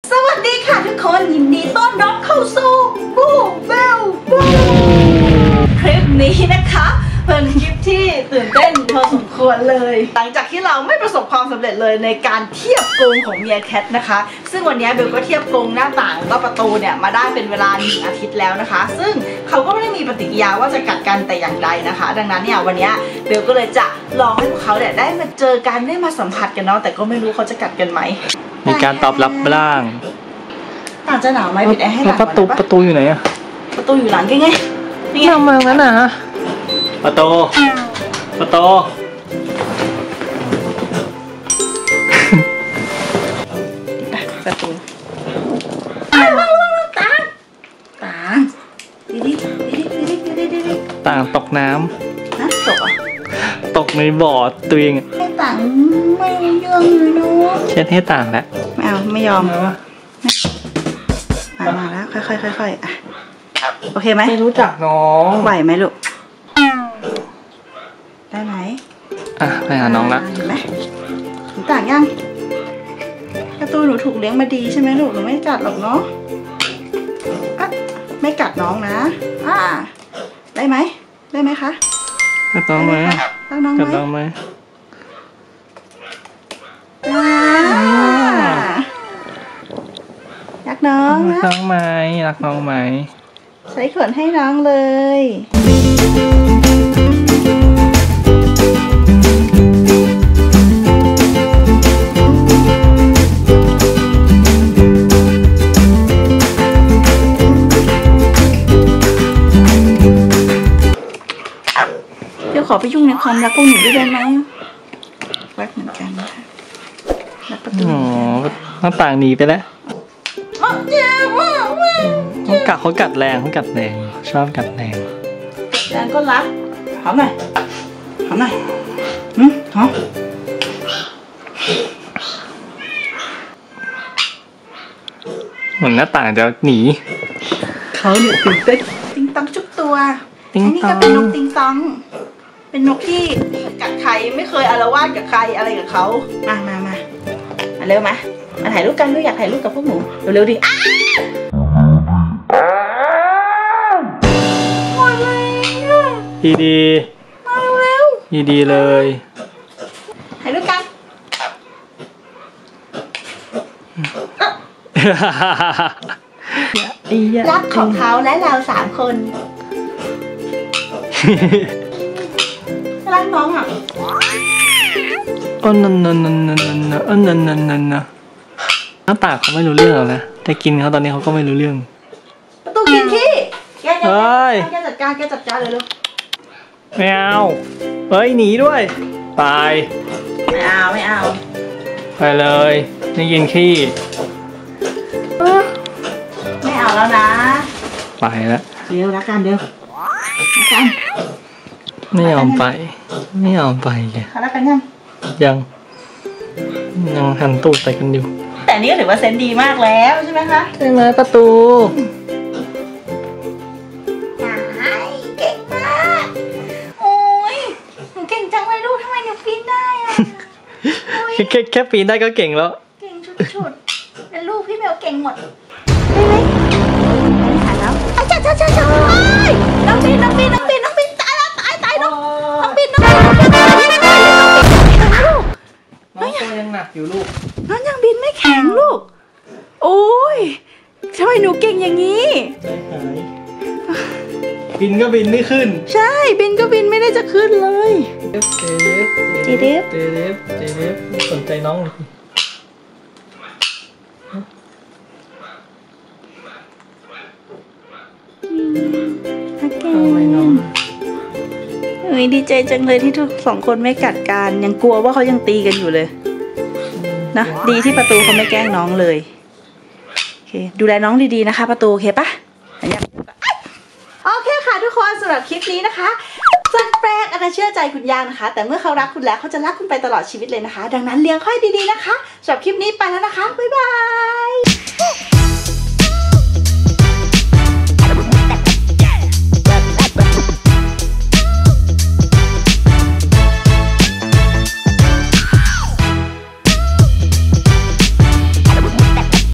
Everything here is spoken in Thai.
สวัสดีค่ะทุกคนยินดีต้อนรับเข้าสู่บูเบลบูคลิปนี้นะคะเป็นคลิปที่ตื่นเต้นพอสมควรเลยหลังจากที่เราไม่ประสบความสำเร็จเลยในการเทียบกรงของเมียแคทนะคะซึ่งวันนี้เบลก็เทียบกรงหน้าต่างแล้วก็ประตูเนี่ยมาได้เป็นเวลา1 อาทิตย์แล้วนะคะซึ่งเขาก็ไม่ได้มีปฏิกิริยาว่าจะกัดกันแต่อย่างใดนะคะดังนั้นเนี่ยวันนี้เบลก็เลยจะลองให้พวกเขาเนี่ยได้มาเจอกันได้มาสัมผัสกันเนาะแต่ก็ไม่รู้เขาจะกัดกันไหมมีการตอบรับบ้างต่างจะหนาวไหมปิดแอร์ให้หลังประตูอยู่ไหนอะประตูอยู่หลังไงนี่ไงมางั้นนะประตูประตูต่างตกน้ำนะตกอ่ะตกในบ่อตัวเองให้ต่างไม่เยื่องเลยเนาะเช็ดให้ต่างแล้วไม่เอาไม่ยอมมาแล้วค่อยๆอ่ะโอเคไหมไม่รู้จักน้องไหวไหมลูกได้ไหมไปหาน้องละเห็นไหมหนูต่างยังการ์ตูนหนูถูกเลี้ยงมาดีใช่ไหมลูกหนูไม่กัดหรอกเนาะไม่กัดน้องนะได้ไหมคะกัดน้องไหมกัดน้องไหมรักน้องนะรักน้องไหมใส่ขนให้น้องเลยเดี๋ยวขอไปยุ่งในความรักพวกหนูด้วยได้ไหมรักเหมือนกันนะคะรักประตูหน้าต่างหนีไปแล้วเขากัดแรงชอบกัดแรงก็รักหอมหน่อยหอมเหมือนหน้าต่างจะหนีเขาเนี่ยตื่นเต้นติงตองชุบตัวอันนี้ก็เป็นนกติงตองเป็นนกที่กัดใครไม่เคยอาละวาดกับใครอะไรกับเขามาเร็วมาถ่ายรูปกันด้วยอยากถ่ายรูปกับพวกหนูเร็วๆดิดีมาเร็วดีเลยถ่ายรูปกันรักของเขาและเรา3 คนรักน้องอ่ะนั่นหน้าตาเขาไม่รู้เรื่องหรอกนะแต่กินเขาตอนนี้เขาก็ไม่รู้เรื่องประตูกินขี้แกจัดการเลยลูกไม่เอาหนีด้วยตายไม่เอาไปเลยไม่กินขี้ไม่เอาแล้วนะไปแล้วเร็วรักกันไม่ยอมไปแกรักกันยังหันตูดใส่กันอยู่แต่นี่ก็ถือว่าเซนดีมากแล้วใช่ไหมคะใช่ไหมประตูเก่งมากโอ้ยหนูเก่งจังเลยลูกทำไมหนูปีนได้อะแค่ปีนได้ก็เก่งแล้วเก่งชุดแต่ลูกพี่เบลเก่งหมดได้ไหมไม่ถ่ายแล้วจ้าน้องบินตายแล้วตายน้องบินน้องตัวยังหนักอยู่ลูกน้องยังบินไม่แข็งลูกโอ้ยทำไมหนูเก่งอย่างนี้บินก็บินไม่ขึ้นใช่บินก็บินไม่ได้จะขึ้นเลยเจเดฟสนใจน้องดีใจจังเลยที่ทุก2 คนไม่กัดกันยังกลัวว่าเขายังตีกันอยู่เลยนะดีที่ประตูเขาไม่แกล้งน้องเลยโอเคดูแลน้องดีๆนะคะประตูโอเคปะโอเคค่ะทุกคนสำหรับคลิปนี้นะคะสัตว์แปลกอาจจะเชื่อใจคุณยากนะคะแต่เมื่อเขารักคุณแล้วเขาจะรักคุณไปตลอดชีวิตเลยนะคะดังนั้นเลี้ยงค่อยดีๆนะคะสำหรับคลิปนี้ไปแล้วนะคะบ๊ายบาย